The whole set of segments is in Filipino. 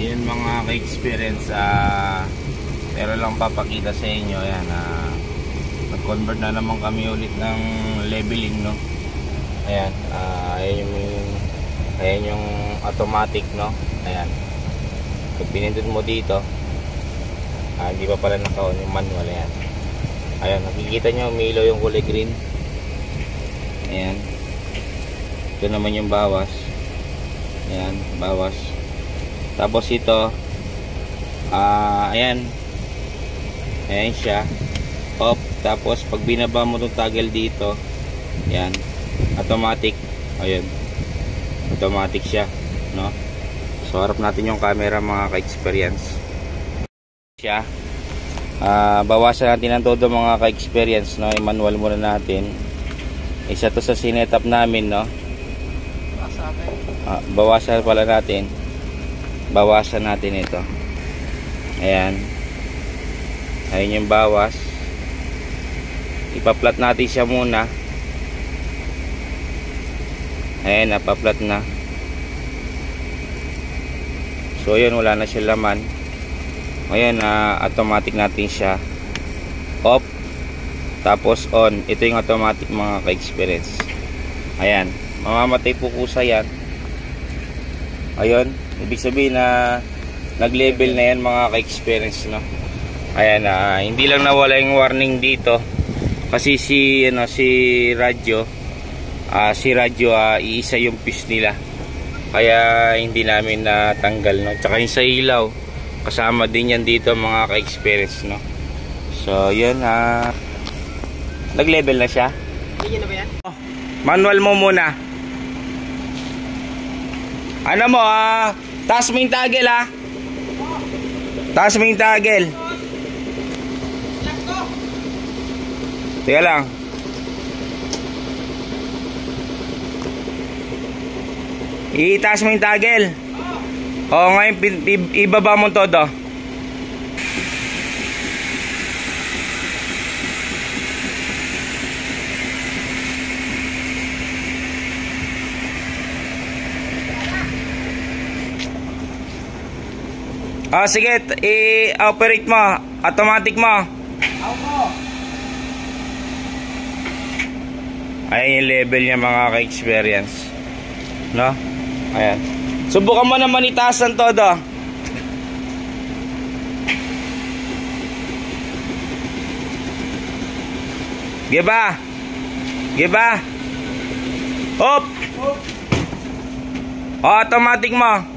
Yun mga ka-experience, pero lang papakita sa inyo. Ayan, nag-convert na naman kami ulit ng leveling, no. Ayan, ayan yung automatic, no. Ayan, pag pinindot mo dito, hindi pa pala naka-on yung manual. Ayan, ayan, nakikita nyo umilaw yung kulay green. Ayan, ito naman yung bawas. Ayan, bawas. Tapos ito, ayan, ayan siya, off. Tapos pag binaba mo itong toggle dito, ayan, automatic. Ayan, automatic siya, no. So harap natin yung camera mga ka-experience siya. Bawasan natin ang todo mga ka-experience, no. I-manual muna natin. Isa to sa sinetup namin, no. Bawasan pala natin. Bawasan natin ito. Ayan, ayan yung bawas. Ipa-flat natin siya muna. Ayan, napaplat na. So yun, wala na siya laman. Ayan, automatic natin siya off, tapos on. Ito yung automatic mga ka-experience. Ayan, mamamatay po kusa yan. Ayun, ibig sabihin na nag-level na yan mga ka-experience, no. Ayan, hindi lang nawala yung warning dito kasi si radyo, iisa yung fuse nila, kaya hindi namin natanggal, no. Tsaka yung sa ilaw, kasama din yan dito mga ka-experience, no. So yun, nag-level na siya. Hindi na ba yan? Manual mo muna. Ano mo, taas mo yung toggle, taas mo yung toggle. Teka lang. Itaas mo yung toggle. Oo, ngayon ibaba mo todo. Sige, i-operate mo. Automatic mo. Ayan yung level niya mga ka-experience, no? Ayan. Subukan mo naman itaas ang todo. Giba. Giba. Hop. Automatic mo.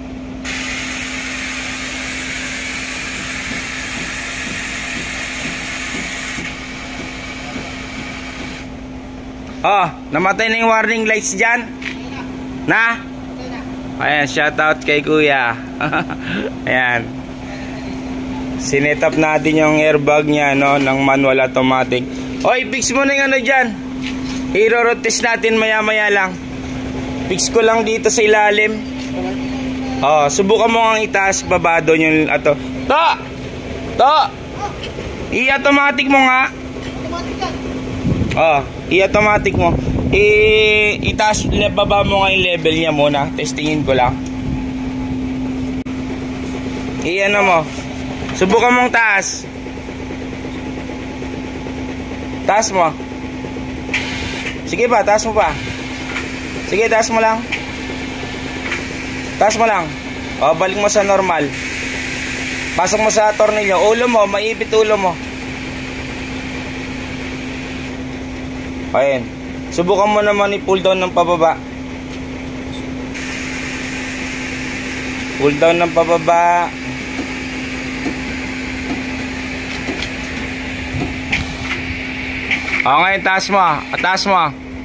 Namatay na yung warning lights dyan. Na? Ayan, shoutout kay kuya. Ayan, sinetup natin yung airbag nya, no, ng manual automatic. Fix mo na yung ano dyan. I-road test natin maya maya lang. Fix ko lang dito sa ilalim. Subukan mo ang itaas, baba doon yung i-automatic mo nga. I-automatic mo. Itaas, baba mo nga yung level niya muna. Testingin ko lang. Ano mo, subukan mong taas. Taas mo. Sige pa, taas mo pa. Sige, taas mo lang. Taas mo lang. Balik mo sa normal. Pasok mo sa tornilyo. Ulo mo, maipit ulo mo. Ayan. Subukan mo naman i-pull down ng pababa. Pull down ng pababa. Ngayon taas mo. Taas mo.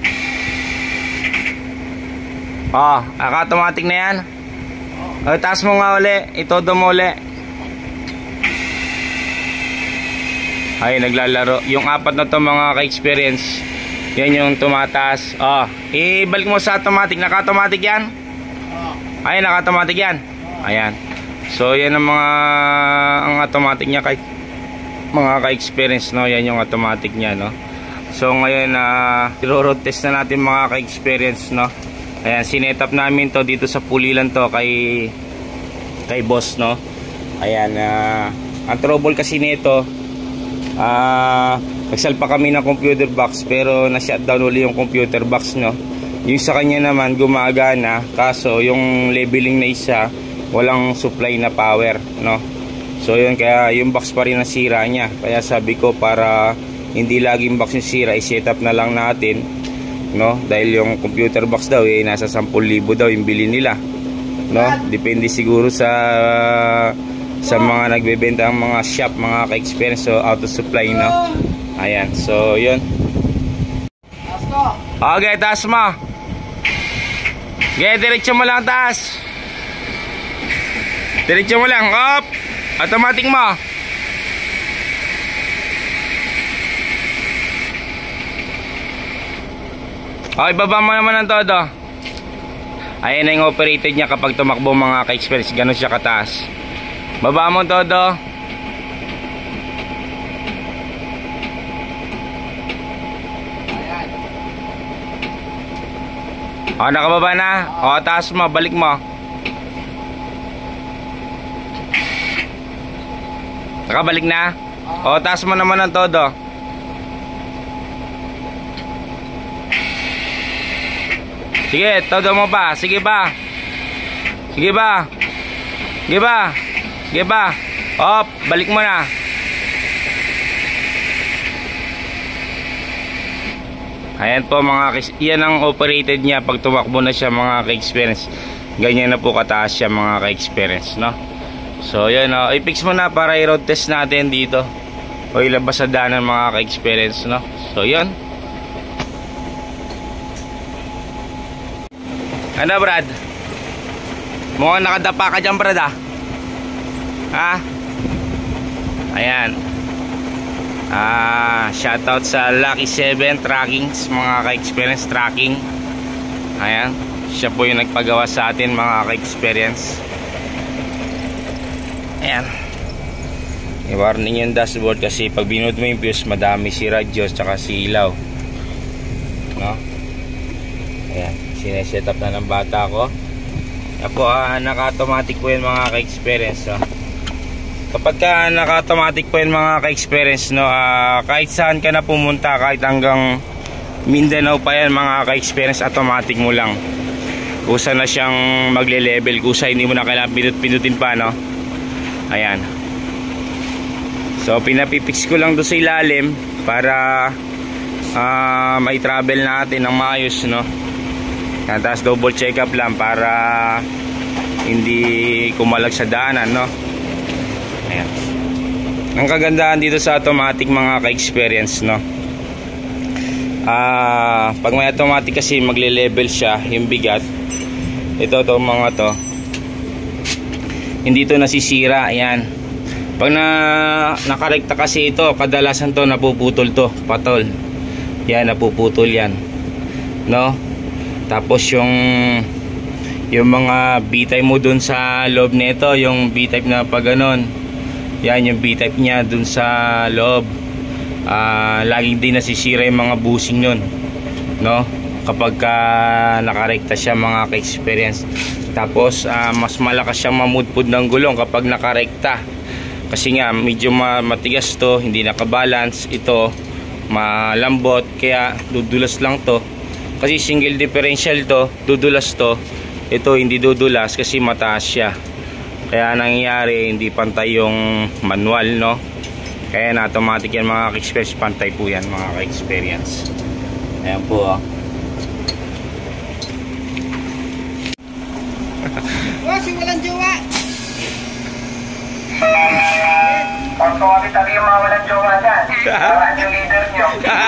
Naka-automatic na yan. Taas mo nga uli. Itodo mo uli. Ay, naglalaro. Yung apat na to mga ka-experience, yan yung tumataas. Ibalik mo sa automatic. Naka-automatic yan? Ay, naka-automatic yan. Ayan. So yan ang ang automatic niya kay mga ka-experience, no. Yan yung automatic niya, no. So ngayon i-road test na natin mga ka-experience, no. Ayan, sinetup namin to dito sa Pulilan to kay kay boss, no. Ayan, ang trouble kasi nito, nagsalpa kami ng computer box pero na-shutdown uli yung computer box, no. Yung sa kanya naman gumagana, kaso yung leveling na isa walang supply na power, no. So yun, kaya yung box pa rin nasira niya. Kaya sabi ko, para hindi laging box yung sira, i-set up na lang natin, no. Dahil yung computer box daw nasa 10,000 daw yung bili nila, no. Depende siguro sa mga nagbebenta ang mga shop, mga ka-experience, so out of supply, no. Ayan, so yun. Okay, taas mo. Okay, diretso mo lang taas. Diretso mo lang, up. Automatic mo. Okay, baba mo naman ng todo. Ayan na yung operated niya kapag tumakbo, mga ka-experience. Ganun siya kataas. Baba mo todo. O, nakababa na. O, taas mo, balik mo. Nakabalik na. O, taas mo naman ng todo. Sige, todo mo pa. Sige ba? Sige ba? Sige ba? Sige ba? Op, balik mo na. Ayan po, yan ang operated niya pag tumakbo na siya, mga ka-experience. Ganyan na po kataas siya, mga ka-experience, no? So yan, i-fix mo na para i-road test natin dito o ilabas sa daanan, mga ka-experience, no? So yan. Ano, Brad? Mukhang nakadapa ka dyan, Brad, ah. Ha? Ayan. Shoutout sa Lucky 7 Trackings, mga ka-experience tracking. Ayan, siya po yung nagpagawa sa atin, mga ka-experience. Ayan, i-warning yung dashboard kasi pag binood mo yung fuse, madami si radyo tsaka si ilaw, no? Ayan, sineset up na ng bata ko. Ako, naka-automatic po yun, mga ka-experience, no? Kapag ka naka-automatic po yun, mga ka-experience, no, kahit saan ka na pumunta, kahit hanggang Mindanao pa yan, mga ka-experience, automatic mo lang. Kusa na siyang magle-level, kusa hindi mo na kailangan pinutin pa, no. Ayan. So pinapipix ko lang doon sa ilalim para may travel natin ng maayos, no. Yan, tapos double check up lang para hindi kumalag sa daanan, no. Ayan. Ang kagandahan dito sa automatic, mga ka-experience, no, pag may automatic kasi magle-level siya yung bigat. Ito mga to hindi to nasisira. Ayan, pag nakarekta kasi ito, kadalasan to napuputol to, patol. Yan, napuputol yan, no. Tapos yung mga B-type mo dun sa loob nito, yung B-type na pag ganon, yan yung B-type niya dun sa loob, laging din nasisira yung mga bushing nun, no, kapag nakarekta siya, mga ka-experience. Tapos mas malakas siyang mamudpud ng gulong kapag nakarekta, kasi nga medyo matigas to, hindi nakabalance. Ito malambot, kaya dudulas lang to, kasi single differential to, dudulas to. Ito hindi dudulas kasi mataas siya, kaya nangyayari hindi pantay yung manual, no. Kaya na automatic yan, mga ka-experience, pantay po yan, mga ka-experience. Ayan po, si walang jowa. Pag kumapit yung mga walang jowa dyan, parang yung leader nyo.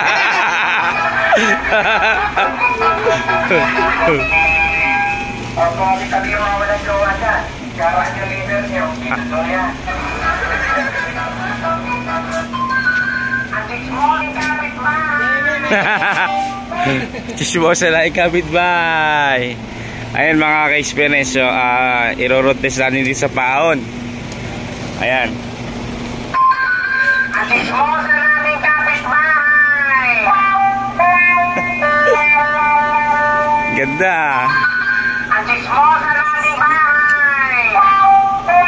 Pag kumapit yung mga walang jowa dyan, parang yung leader nyo. Ito yan. Ang chismosa lang kapitbahay. Chismosa lang kapitbahay. Ayan, mga ka-experience, so i-road test natin din sa paon. Ayan. Ang chismosa namin kapitbahay. Ganda. Ang chismosa namin bahay.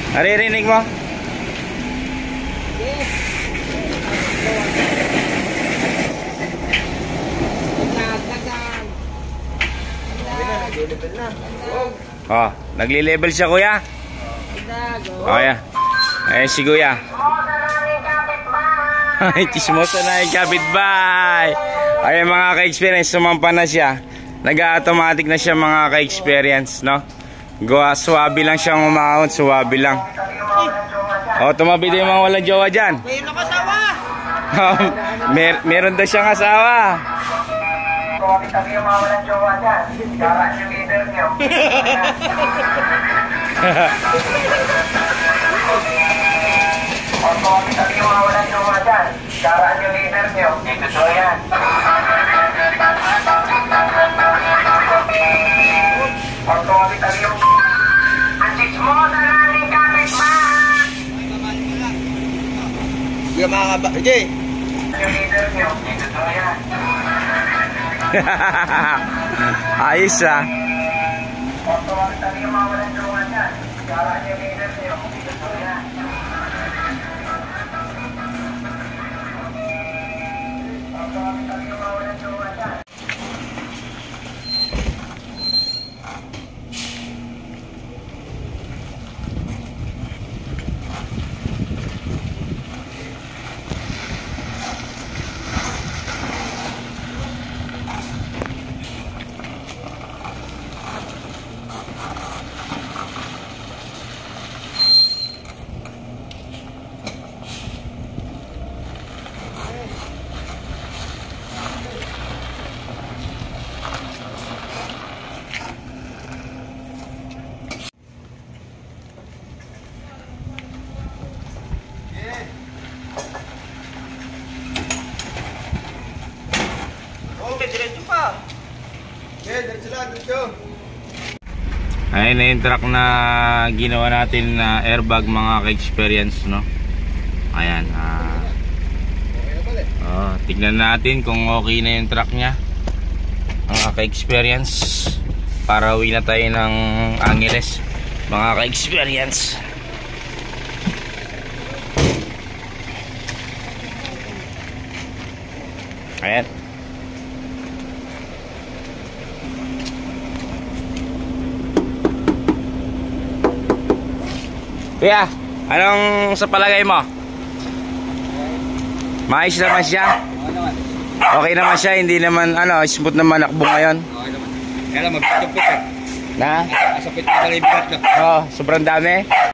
Naririnig mo? Yes. Dagdag. Oh, nagli-level siya kuya. Dagdag. Oh, yeah. Eh, si kuya. Ay, chismosa na yung kapitbahay. Ay, mga ka-experience, sumampa na siya. Nag-automatic na siya mga ka-experience, no? Suwabi lang siyang umahon, suwabi lang. Oh, tumabi din yung mga walang jowa dyan. May nakasawa. Meron daw siyang asawa. Kung kami yung mga walang jowa dyan, karaan yung leader nyo. Kung kami yung mga walang jowa dyan, karaan yung leader nyo. Dito to yan. Kung kami yung... Ang chismosa namin kapitbahay! Hindi ka makakaba. Jay. Yung leader nyo. Dito to yan. Ayos ah. Kung kami yung mga walang jowa dyan, karaan yung leader nyo. Dito to yan. Kung kami yung mga walang jowa dyan. Diretso pa. Diretso lang, diretso. Ayun na yung truck na ginawa natin na airbag mga ka-experience, no? Ayan. Tignan natin kung okay na yung truck niya. Mga ka-experience. Para uwi na tayo ng Angeles. Mga ka-experience. Ayan. Kuya, anong sa palagay mo? Maayos naman siya? Okay naman siya, hindi naman smooth naman akbo ngayon. Okay naman. Kaya lang, magpitupit eh. Na? Asapit na talagang bigat na. Oh, sobrang dami.